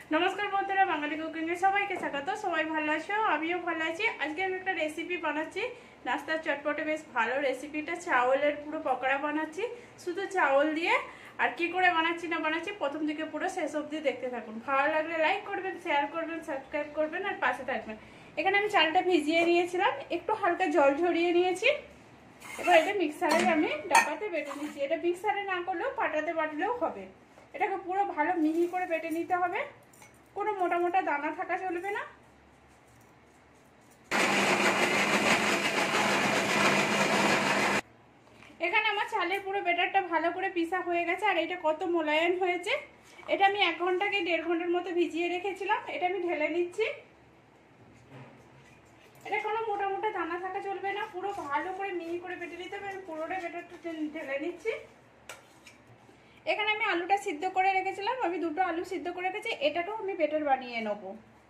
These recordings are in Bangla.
নমস্কার বন্ধুরা, বাঙালি কুকিংয়ে সবাইকে স্বাগত। সবাই ভালো আছো? আমিও ভালো আছি। আজকে আমি একটা রেসিপি বানাচ্ছি, নাস্তার চটপটে বেশ ভালো রেসিপিটা। চাউলের পুরো পকোড়া বানাচ্ছি শুধু চাউল দিয়ে। আর কি করে বানাচ্ছি না বানাচ্ছি প্রথম থেকে পুরো শেষ অবধি দেখতে থাকুন। ভালো লাগলে লাইক করবেন, শেয়ার করবেন, সাবস্ক্রাইব করবেন আর পাশে থাকবেন। এখানে আমি চালটা ভিজিয়ে নিয়েছিলাম, একটু হালকা জল ঝরিয়ে নিয়েছি। এবার এটা মিক্সারে আমি ডাবাতে বেটে নিচ্ছি। এটা মিক্সারে না করলেও পাটাতে বাটলেও হবে। এটাকে পুরো ভালো মিহি করে বেটে নিতে হবে, কোনো মোটা মোটা দানা থাকা চলবে না। এখানে আমার চালের পুরো ব্যাটারটা ভালো করে পিসা হয়ে গেছে। আর এটা কত মোলায়েম হয়েছে। এটা আমি 1 ঘন্টা কি 1.5 ঘন্টার মতো ভিজিয়ে রেখেছিলাম। এটা আমি ঢেলে নিচ্ছি। এটা কোনো মোটা মোটা দানা থাকা চলবে না, পুরো ভালো করে মিহি করে বেটে নিতে হবে। আমি পুরোটা ব্যাটারটা ঢেলে নিচ্ছি। এখানে আমি আলুটা সিদ্ধ করে রেখেছিলাম, আমি 2টো আলু সিদ্ধ করে রেখেছি। এটাকেও আমি ব্যাটার বানিয়ে নেব।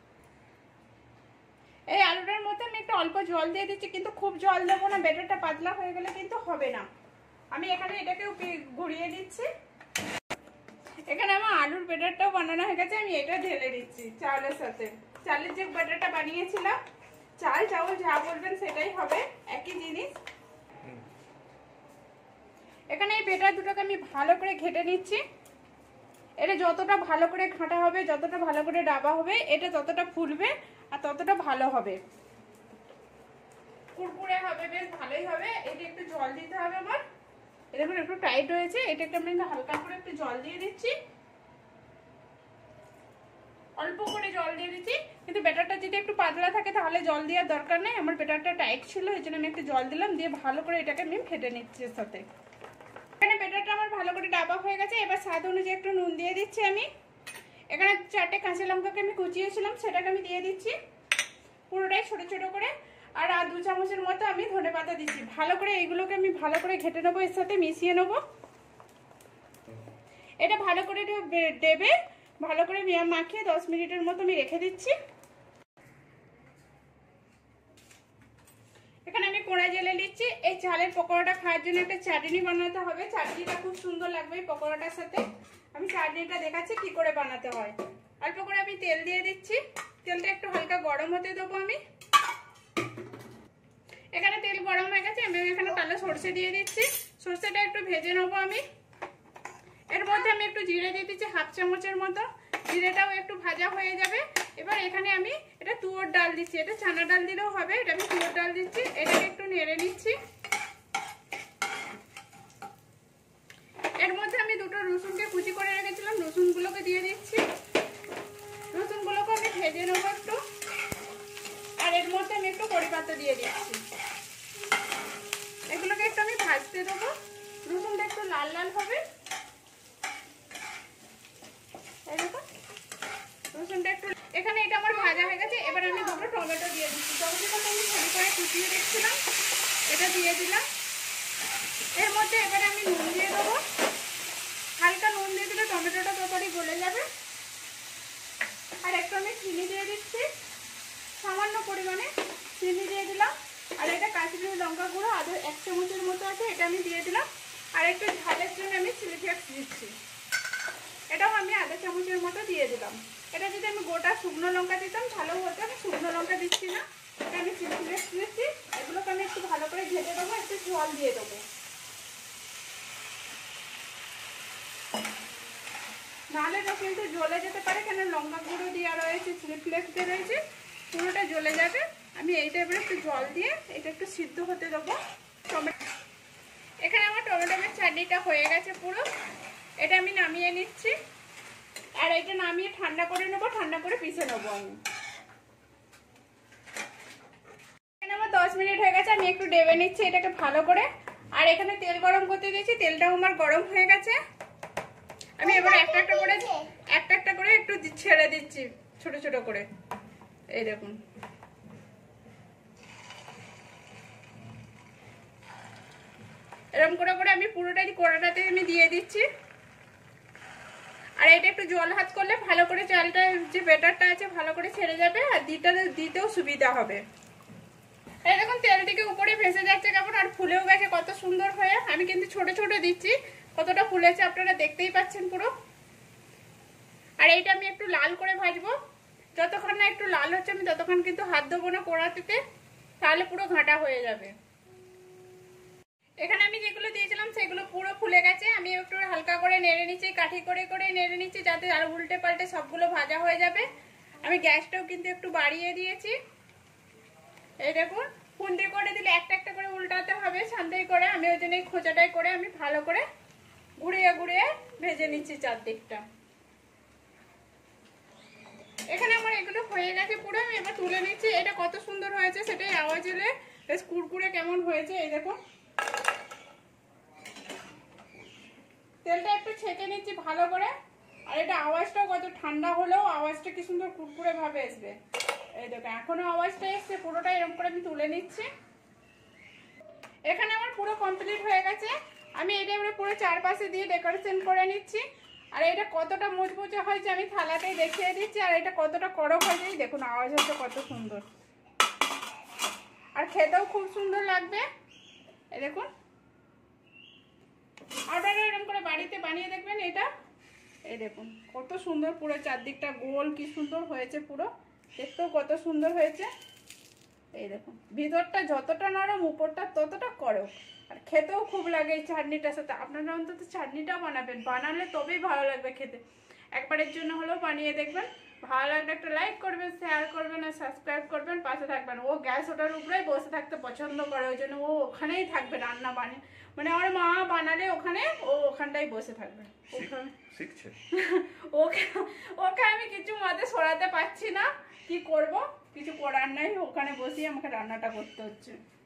এই আলুটার মধ্যে আমি একটু অল্প জল দিয়ে দিচ্ছি, কিন্তু খুব জল দেবো না, ব্যাটারটা পাতলা হয়ে গেলে কিন্তু হবে না। আমি এখানে এটাকেও ঘুরিয়ে দিচ্ছি। এখানে আমার আলুর ব্যাটারটাও বানানো হয়ে গেছে, আমি এটা ঢেলে দিচ্ছি চালের সাথে। চালের যে ব্যাটারটা বানিয়েছিলাম, চাল চাউল যা বলবেন সেটাই হবে, একই জিনিস। এখানে এই ব্যাটার দুটোকে আমি ভালো করে ঘেটে নিচ্ছি। এটা যতটা ভালো করে ঘাঁটা হবে, যতটা ভালো করে ডাবা হবে, এটা ততটা ফুলবে আর ততটা ভালো হবে, কুরকুরে হবে, বেশ ভালোই হবে। এটা একটু জল দিতে হবে আমার। এটা একটু টাইট হয়েছে, এটা একটু আমি হালকা করে একটু জল দিয়ে দিচ্ছি, অল্প করে জল দিয়ে দিচ্ছি। কিন্তু ব্যাটারটা যদি একটু পাতলা থাকে তাহলে জল দেওয়ার দরকার নেই। আমার ব্যাটারটা টাইট ছিল, এই জন্য আমি একটু জল দিলাম, দিয়ে ভালো করে এটাকে আমি ফেটে নিচ্ছি এর সাথে। এখানে ব্যাটারটা আমার ভালো করে ডাবা হয়ে গেছে। এবার স্বাদ অনুযায়ী একটু নুন দিয়ে দিচ্ছি আমি। এখানে 4টে কাঁচা লঙ্কাকে আমি কুচিয়েছিলাম, সেটাকে আমি দিয়ে দিচ্ছি পুরোটাই ছোট ছোট করে। আর 2 চামচের মতো আমি ধনেপাতা দিচ্ছি। ভালো করে এইগুলোকে আমি ভালো করে ঘেটে নেবো, এর সাথে মিশিয়ে নেবো। এটা ভালো করে দেবে, ভালো করে মাখিয়ে 10 মিনিটের মতো আমি রেখে দিচ্ছি। এখানে আমি কোড়া জেলে নিচ্ছি। এই চালের পকোড়াটা খাওয়ার জন্য একটা চাটনি বানাতে হবে। চাটনিটা খুব সুন্দর লাগবে এই পকোড়াটার সাথে। আমি চাটনিটা দেখাচ্ছি কি করে বানাতে হয়। অল্প করে আমি তেল দিয়ে দিচ্ছি। তেলটা একটু হালকা গরম হতে দেবো আমি। এখানে তেল গরম হয়ে গেছে, আমি এখানে কালো সরষে দিয়ে দিচ্ছি। সরষেটা একটু ভেজে নেবো আমি। এর মধ্যে আমি একটু জিরে দিয়ে দিচ্ছি 1/2 চামচের মতো। জিরেটাও একটু ভাজা হয়ে যাবে। এবার এখানে আমি এটা তুয়োর ডাল দিচ্ছি, এটা চানা ডাল দিলেও হবে, এটা আমি তুয়োর ডাল দিচ্ছি। এটাকে একটু নেড়ে নিচ্ছি। এর মধ্যে আমি 2টো রসুনকে কুচি করে রেখেছিলাম, রসুনগুলোকে দিয়ে দিচ্ছি। রসুনগুলোকে আমি ভেজে নেবো একটু। আর এর মধ্যে আমি একটু কারি পাতা দিয়ে দিচ্ছি। এগুলোকে একটু আমি ভাজতে দেবো, রসুনটা একটু লাল লাল হবে। রসুনটা একটু এখানে এটা আমার ভাজা হয়ে গেছে। এবার আমি 2টো টমেটো দিয়ে দিচ্ছি। টমেটোটা আমি ভালো করে কুচিয়ে রেখেছিলাম, এটা দিয়ে দিলাম। এর মধ্যে এবারে আমি নুন দিয়ে দেবো। হালকা নুন দিয়ে দিলে টমেটোটা তরকারি গলে যাবে। আর একটু আমি চিনি দিয়ে দিচ্ছি, সামান্য পরিমাণে চিনি দিয়ে দিলাম। আর এটা কাশ্মীরি লঙ্কা গুঁড়ো 1 চামচের মতো আছে, এটা আমি দিয়ে দিলাম। আর একটু ঝালের জন্য আমি চিলি ফ্লেক্স দিচ্ছি, এটাও আমি 1/2 চামচের মতো দিয়ে দিলাম। এটা যদি আমি গোটা শুকনো লঙ্কা দিতাম ভালো হতো, আমি শুকনো লঙ্কা দিচ্ছি না, এটা আমি চিলি ফ্লেক্স দিচ্ছি। এগুলোকে আমি একটু ভালো করে ঘেটে দেবো, একটু জল দিয়ে দেবো। নাহলে তো কিন্তু জ্বলে যেতে পারে, কেন লঙ্কা গুঁড়ো দেওয়া রয়েছে, চিলি ফ্লেক্স দিয়ে রয়েছে, পুরোটা জ্বলে যাবে। আমি এইটা এবারে একটু জল দিয়ে এটা একটু সিদ্ধ হতে দেবো। টমেটো এখানে আমার টমেটোর চাটনিটা হয়ে গেছে পুরো। এটা আমি নামিয়ে নিচ্ছি। আর এটা নামিয়ে ঠান্ডা করে নেবো, ঠান্ডা করে পিষে নেবো আমি। এখানে আমার 10 মিনিট হয়ে গেছে, আমি একটু ডেবে নিচ্ছি এটাকে ভালো করে। আর এখানে তেল গরম করতে দিয়েছি, তেলটাও আমার গরম হয়ে গেছে। আমি এবার একটা একটা করে একটু ছেড়ে দিচ্ছি ছোট ছোট করে। এই দেখুন, এরকম করে করে আমি পুরোটাই কড়াটাতে আমি দিয়ে দিচ্ছি। আর এটা একটু জল হাত করলে ভালো করে চালটা যে ব্যাটারটা আছে ভালো করে ছেড়ে যাবে, আর দিতেও সুবিধা হবে। এই দেখুন তেল থেকে উপরে ভেসে যাচ্ছে কেমন, আর ফুলেও গেছে কত সুন্দর হয়ে। আমি কিন্তু ছোট ছোট দিচ্ছি, কতটা ফুলেছে আপনারা দেখতেই পাচ্ছেন পুরো। আর এইটা আমি একটু লাল করে ভাজবো। যতক্ষণ না একটু লাল হচ্ছে আমি ততক্ষণ কিন্তু হাত দেবো না কড়াতে, তাহলে পুরো ঘাঁটা হয়ে যাবে। এখানে আমি যেগুলো দিয়েছিলাম সেগুলো পুরো ফুলে গেছে। আমি একটু হালকা করে নেড়ে নিচ্ছি, কাঠি করে করে নেড়ে নিচ্ছি, যাতে আর উল্টে পাল্টে সবগুলো ভাজা হয়ে যাবে। আমি গ্যাসটাও কিন্তু একটু বাড়িয়ে দিয়েছি। এই দেখুন, খুন্তি করে দিলে একটা একটা করে উল্টাতে হবে ছান্দেই করে। আমি ওই জন্য এই খোঁচাটাই করে আমি ভালো করে ঘুরিয়ে ঘুরিয়ে ভেজে নিচ্ছি চারদিকটা। এখানে আমার এগুলো হয়ে গেছে পুরো, আমি এবার তুলে নিচ্ছি। এটা কত সুন্দর হয়েছে সেটাই আওয়াজ এলে, বেশ কুরকুরে কেমন হয়েছে। এই দেখো, তেলটা একটু ছেঁকে নিচ্ছি ভালো করে। আর এটা আওয়াজটাও কত ঠান্ডা হলেও আওয়াজটা কি সুন্দর কুরকুরে ভাবে আসবে। এই দেখো এখনো আওয়াজটা এসছে, পুরোটা এরকম করে আমি তুলে নিচ্ছি। এখানে আমার পুরো কমপ্লিট হয়ে গেছে। আমি এটা এবারে পুরো চারপাশে দিয়ে ডেকোরেশন করে নিচ্ছি। আর এটা কতটা মুচমুচে হয়েছে আমি থালাতেই দেখিয়ে দিচ্ছি। আর এটা কতটা কড়ক হয়ে যায় দেখুন, আওয়াজ হচ্ছে কত সুন্দর, আর খেতেও খুব সুন্দর লাগবে। এই দেখুন, আপনারা এরকম করে বাড়িতে বানিয়ে দেখবেন এটা। এই দেখুন কত সুন্দর, পুরো চারদিকটা গোল কি সুন্দর হয়েছে, পুরো দেখতেও কত সুন্দর হয়েছে। এই দেখুন ভিতরটা যতটা নরম উপরটা ততটা কড়ক, আর খেতেও খুব লাগে এই চাটনিটার সাথে। আপনারা অন্তত চাটনিটা বানাবেন, বানালে তবেই ভালো লাগবে খেতে। একবারের জন্য হলেও বানিয়ে দেখবেন। ভালো লাগলে একটা লাইক করবেন, শেয়ার করবেন, আর সাবস্ক্রাইব করবেন, পাশে থাকবেন। ও গ্যাস ওটার উপরেই বসে থাকতে পছন্দ করে, ওই জন্য ও ওখানেই থাকবে রান্না বানিয়ে, মানে আমার মা বানালে ওখানে ও ওখানটাই বসে থাকবে। শিখছে। ওকে ওকে আমি কিছু মতে সরাতে পারছি না, কি করব, কিছু করার নাই, ওখানে বসিয়ে আমাকে রান্নাটা করতে হচ্ছে।